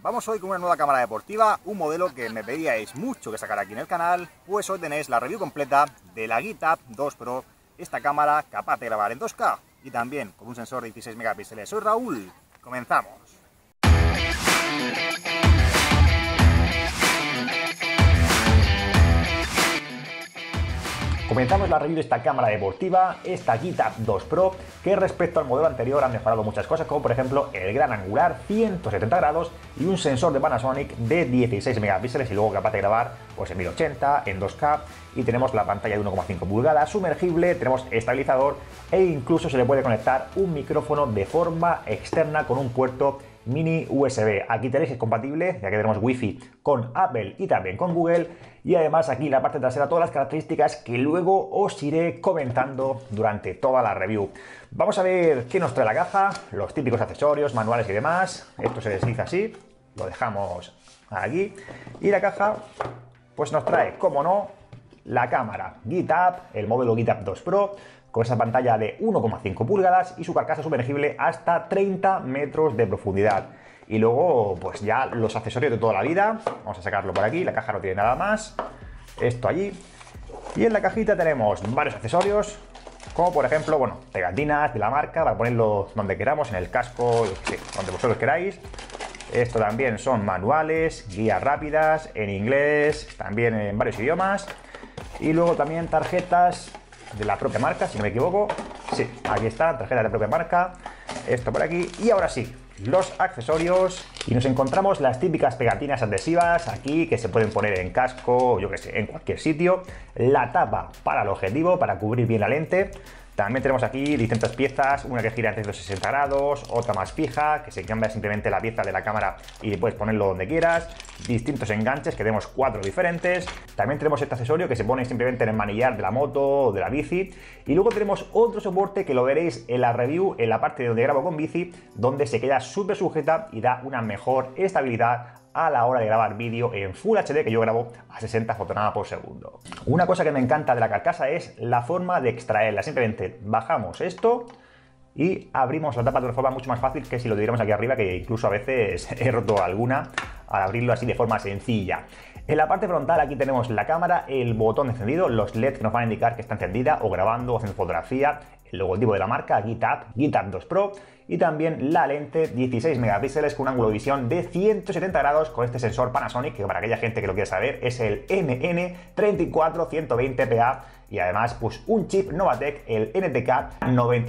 Vamos hoy con una nueva cámara deportiva, un modelo que me pedíais mucho que sacara aquí en el canal, pues hoy tenéis la review completa de la GitApp 2 Pro, esta cámara capaz de grabar en 2K y también con un sensor de 16 megapíxeles. Soy Raúl, comenzamos. Comenzamos la review de esta cámara deportiva, esta GitApp 2 Pro, que respecto al modelo anterior han mejorado muchas cosas, como por ejemplo el gran angular 170 grados y un sensor de Panasonic de 16 megapíxeles y luego capaz de grabar pues en 1080, en 2K, y tenemos la pantalla de 1,5 pulgadas, sumergible, tenemos estabilizador e incluso se le puede conectar un micrófono de forma externa con un puerto mini USB. Aquí tenéis que es compatible, ya que tenemos Wi-Fi con Apple y también con Google, y además aquí en la parte trasera todas las características que luego os iré comentando durante toda la review. Vamos a ver qué nos trae la caja, los típicos accesorios, manuales y demás. Esto se desliza así, lo dejamos aquí, y la caja pues nos trae, como no, la cámara GitApp, el modelo GitApp 2 Pro, con esa pantalla de 1,5 pulgadas y su carcasa sumergible hasta 30 metros de profundidad. Y luego, pues ya los accesorios de toda la vida. Vamos a sacarlo por aquí, la caja no tiene nada más. Esto allí. Y en la cajita tenemos varios accesorios, como por ejemplo, bueno, pegatinas de la marca para ponerlo donde queramos, en el casco, donde vosotros queráis. Esto también son manuales, guías rápidas, en inglés, también en varios idiomas. Y luego también tarjetas de la propia marca, si no me equivoco. Sí, aquí está, tarjeta de la propia marca. Esto por aquí. Y ahora sí, los accesorios. Y nos encontramos las típicas pegatinas adhesivas aquí que se pueden poner en casco, yo que sé, en cualquier sitio. La tapa para el objetivo, para cubrir bien la lente. También tenemos aquí distintas piezas, una que gira en 360 grados, otra más fija, que se cambia simplemente la pieza de la cámara y puedes ponerlo donde quieras. Distintos enganches, que tenemos 4 diferentes. También tenemos este accesorio que se pone simplemente en el manillar de la moto o de la bici. Y luego tenemos otro soporte que lo veréis en la review, en la parte donde grabo con bici, donde se queda súper sujeta y da una mejor estabilidad a la hora de grabar vídeo en Full HD, que yo grabo a 60 fotogramas por segundo. Una cosa que me encanta de la carcasa es la forma de extraerla. Simplemente bajamos esto y abrimos la tapa de una forma mucho más fácil que si lo tuviéramos aquí arriba, que incluso a veces he roto alguna al abrirlo así de forma sencilla. En la parte frontal aquí tenemos la cámara, el botón de encendido, los LEDs que nos van a indicar que está encendida o grabando o haciendo fotografía, el logotipo de la marca, GitApp 2 Pro, y también la lente 16 megapíxeles con un ángulo de visión de 170 grados con este sensor Panasonic, que para aquella gente que lo quiera saber es el MN34120PA, y además pues un chip Novatec, el NTK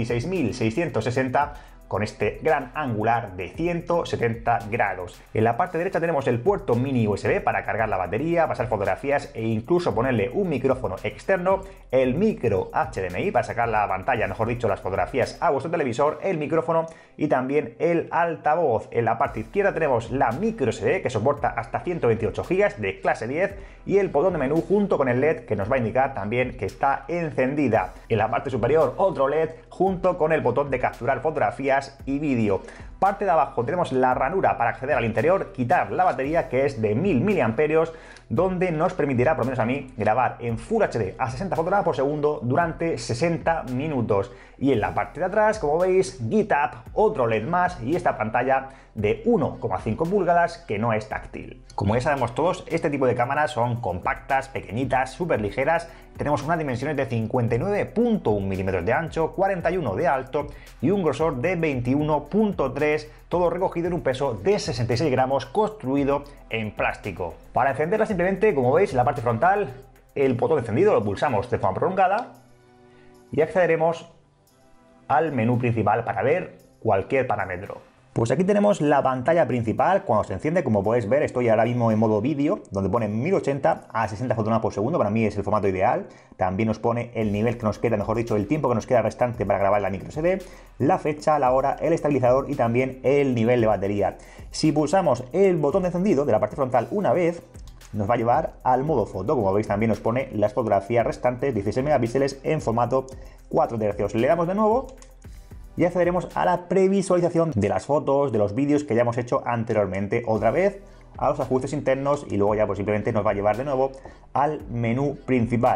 96660, con este gran angular de 170 grados. En la parte derecha tenemos el puerto mini USB para cargar la batería, pasar fotografías e incluso ponerle un micrófono externo, el micro HDMI para sacar la pantalla, mejor dicho, las fotografías a vuestro televisor, el micrófono y también el altavoz. En la parte izquierda tenemos la micro SD que soporta hasta 128 GB de clase 10 y el botón de menú junto con el LED que nos va a indicar también que está encendida. En la parte superior otro LED junto con el botón de capturar fotografías y vídeo. Parte de abajo tenemos la ranura para acceder al interior, quitar la batería que es de 1000 mAh, donde nos permitirá, por lo menos a mí, grabar en Full HD a 60 fotogramas por segundo durante 60 minutos. Y en la parte de atrás, como veis, GitApp, otro LED más y esta pantalla de 1,5 pulgadas que no es táctil. Como ya sabemos todos, este tipo de cámaras son compactas, pequeñitas, súper ligeras. Tenemos unas dimensiones de 59,1 milímetros de ancho, 41 de alto y un grosor de 21,3, todo recogido en un peso de 66 gramos construido en plástico. Para encenderla simplemente, como veis, en la parte frontal, el botón de encendido lo pulsamos de forma prolongada y accederemos al menú principal para ver cualquier parámetro. Pues aquí tenemos la pantalla principal. Cuando se enciende, como podéis ver, estoy ahora mismo en modo vídeo, donde pone 1080 a 60 fotogramas por segundo. Para mí es el formato ideal. También nos pone el nivel que nos queda, mejor dicho, el tiempo que nos queda restante para grabar la micro SD, la fecha, la hora, el estabilizador y también el nivel de batería. Si pulsamos el botón de encendido de la parte frontal una vez, nos va a llevar al modo foto. Como veis, también nos pone las fotografías restantes, 16 megapíxeles en formato 4 tercios. Le damos de nuevo y accederemos a la previsualización de las fotos, de los vídeos que ya hemos hecho anteriormente, otra vez a los ajustes internos y luego ya pues simplemente nos va a llevar de nuevo al menú principal.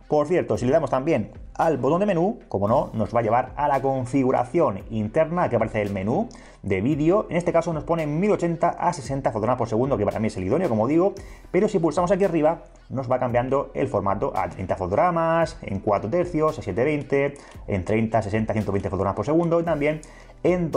Por cierto, si le damos también al botón de menú, como no, nos va a llevar a la configuración interna que aparece el menú de vídeo. En este caso nos pone 1080 a 60 fotogramas por segundo, que para mí es el idóneo, como digo, pero si pulsamos aquí arriba nos va cambiando el formato a 30 fotogramas, en 4 tercios, a 720, en 30, 60, 120 fotogramas por segundo y también en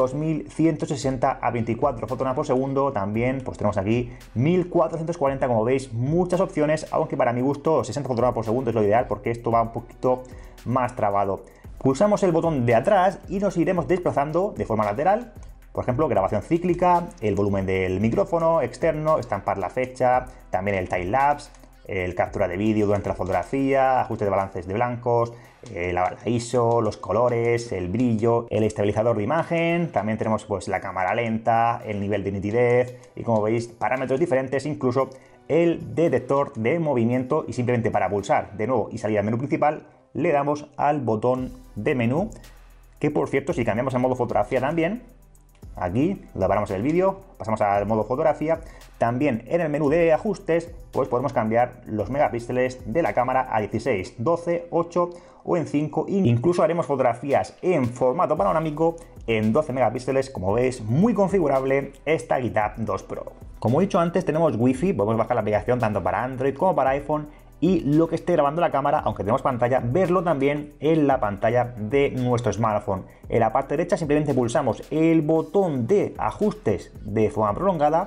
2160 a 24 fotogramas por segundo. También pues tenemos aquí 1440, como veis, muchas opciones, aunque para mi gusto 60 fotogramas por segundo es lo ideal porque esto va un poquito más trabado. Pulsamos el botón de atrás y nos iremos desplazando de forma lateral. Por ejemplo, grabación cíclica, el volumen del micrófono externo, estampar la fecha, también el time lapse, el captura de vídeo durante la fotografía, ajuste de balances de blancos, la ISO, los colores, el brillo, el estabilizador de imagen. También tenemos pues la cámara lenta, el nivel de nitidez y, como veis, parámetros diferentes, incluso el detector de movimiento. Y simplemente para pulsar de nuevo y salir al menú principal le damos al botón de menú, que por cierto, si cambiamos el modo fotografía también, aquí lo paramos en el vídeo, pasamos al modo fotografía, también en el menú de ajustes pues podemos cambiar los megapíxeles de la cámara a 16, 12, 8 o en 5, e incluso haremos fotografías en formato panorámico en 12 megapíxeles, como veis, muy configurable esta GitHub 2 Pro. Como he dicho antes, tenemos Wi-Fi, podemos bajar la aplicación tanto para Android como para iPhone, y lo que esté grabando la cámara, aunque tenemos pantalla, verlo también en la pantalla de nuestro smartphone. En la parte derecha simplemente pulsamos el botón de ajustes de forma prolongada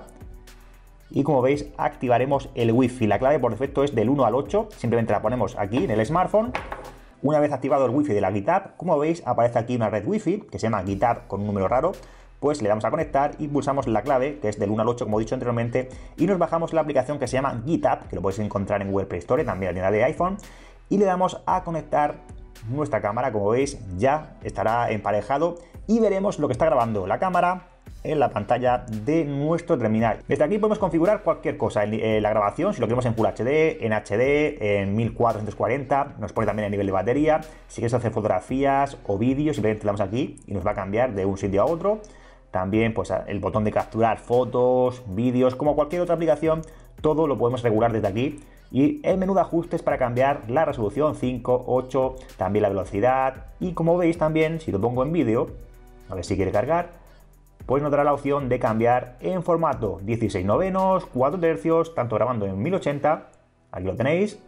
y, como veis, activaremos el Wi-Fi. La clave por defecto es del 1 al 8, simplemente la ponemos aquí en el smartphone. Una vez activado el Wi-Fi de la GitHub, como veis, aparece aquí una red Wi-Fi que se llama GitHub con un número raro. Pues le damos a conectar y pulsamos la clave, que es del 1 al 8, como he dicho anteriormente, y nos bajamos la aplicación que se llama GitHub, que lo podéis encontrar en Google Play Store, también en la tienda de iPhone, y le damos a conectar nuestra cámara. Como veis, ya estará emparejado y veremos lo que está grabando la cámara en la pantalla de nuestro terminal. Desde aquí podemos configurar cualquier cosa en la grabación, si lo queremos en Full HD, en HD, en 1440, nos pone también el nivel de batería. Si quieres hacer fotografías o vídeos, simplemente le damos aquí y nos va a cambiar de un sitio a otro. También pues el botón de capturar fotos, vídeos, como cualquier otra aplicación, todo lo podemos regular desde aquí. Y el menú de ajustes para cambiar la resolución 5, 8, también la velocidad. Y como veis también, si lo pongo en vídeo, a ver si quiere cargar, pues nos dará la opción de cambiar en formato 16 novenos, 4 tercios, tanto grabando en 1080, aquí lo tenéis,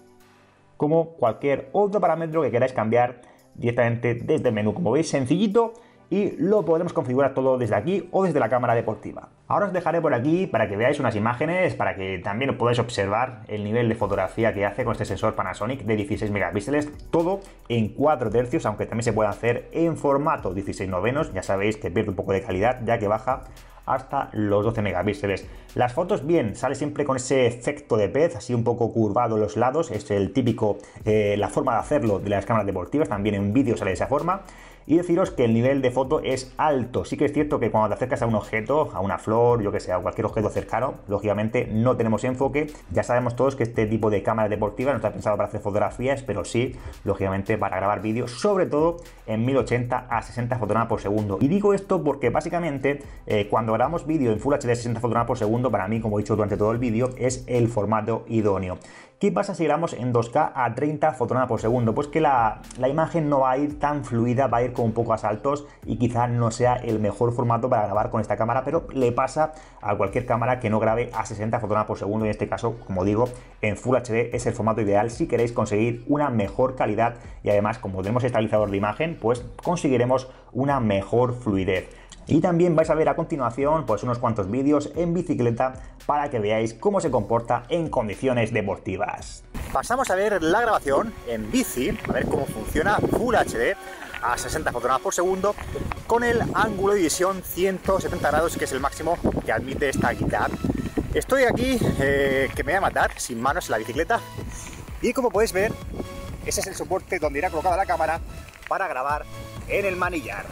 como cualquier otro parámetro que queráis cambiar directamente desde el menú. Como veis, sencillito, y lo podemos configurar todo desde aquí o desde la cámara deportiva. Ahora os dejaré por aquí para que veáis unas imágenes, para que también podáis observar el nivel de fotografía que hace con este sensor Panasonic de 16 megapíxeles, todo en 4 tercios, aunque también se puede hacer en formato 16 novenos. Ya sabéis que pierde un poco de calidad ya que baja hasta los 12 megapíxeles. Las fotos, bien, sale siempre con ese efecto de pez, así un poco curvado en los lados, es el típico, la forma de hacerlo de las cámaras deportivas, también en vídeo sale de esa forma. Y deciros que el nivel de foto es alto. Sí que es cierto que cuando te acercas a un objeto, a una flor, yo que sé, a cualquier objeto cercano, lógicamente no tenemos enfoque. Ya sabemos todos que este tipo de cámara deportiva no está pensado para hacer fotografías, pero sí, lógicamente, para grabar vídeos, sobre todo en 1080 a 60 fotogramas por segundo. Y digo esto porque básicamente cuando grabamos vídeo en Full HD 60 fotogramas por segundo, para mí, como he dicho durante todo el vídeo, es el formato idóneo. ¿Qué pasa si grabamos en 2K a 30 fotogramas por segundo? Pues que la imagen no va a ir tan fluida, va a ir con un poco a saltos y quizá no sea el mejor formato para grabar con esta cámara, pero le pasa a cualquier cámara que no grabe a 60 fotogramas por segundo. Y en este caso, como digo, en Full HD es el formato ideal si queréis conseguir una mejor calidad y además, como tenemos estabilizador de imagen, pues conseguiremos una mejor fluidez. Y también vais a ver a continuación pues unos cuantos vídeos en bicicleta para que veáis cómo se comporta en condiciones deportivas. Pasamos a ver la grabación en bici, a ver cómo funciona Full HD a 60 fotogramas por segundo con el ángulo de visión 170 grados, que es el máximo que admite esta GitHub. Estoy aquí que me voy a matar sin manos en la bicicleta y, como podéis ver, ese es el soporte donde irá colocada la cámara para grabar en el manillar.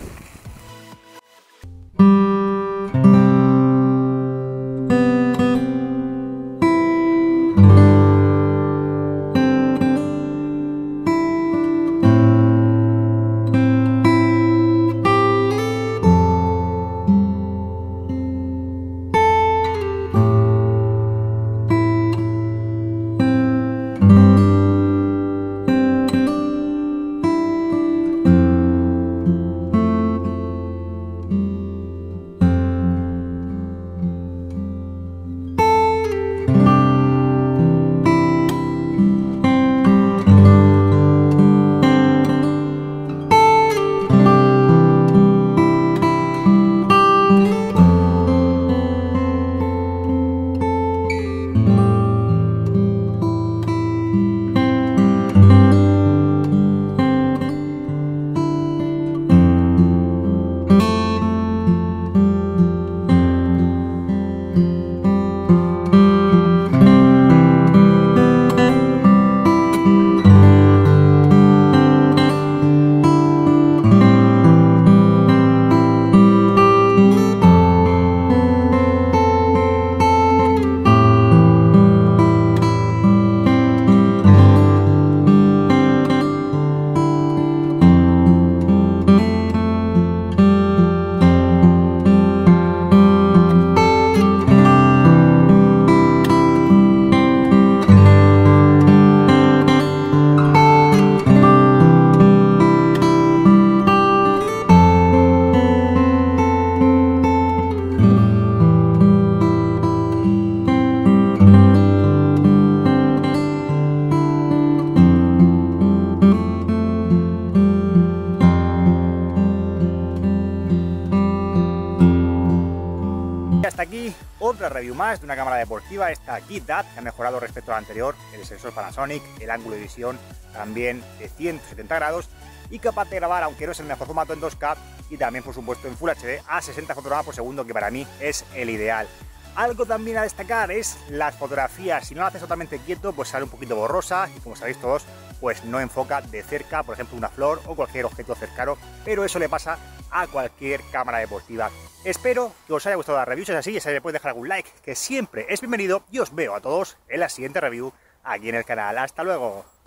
otra review más de una cámara deportiva, esta GitDad, que ha mejorado respecto a la anterior, el sensor Panasonic, el ángulo de visión también de 170 grados y capaz de grabar, aunque no es el mejor formato, en 2K y también por supuesto en Full HD a 60 fotogramas por segundo, que para mí es el ideal. Algo también a destacar es las fotografías. Si no la haces totalmente quieto, pues sale un poquito borrosa y, como sabéis todos, pues no enfoca de cerca, por ejemplo una flor o cualquier objeto cercano, pero eso le pasa a cualquier cámara deportiva. Espero que os haya gustado la review. Si es así, ya sabéis, podéis dejar algún like, que siempre es bienvenido, y os veo a todos en la siguiente review aquí en el canal. ¡Hasta luego!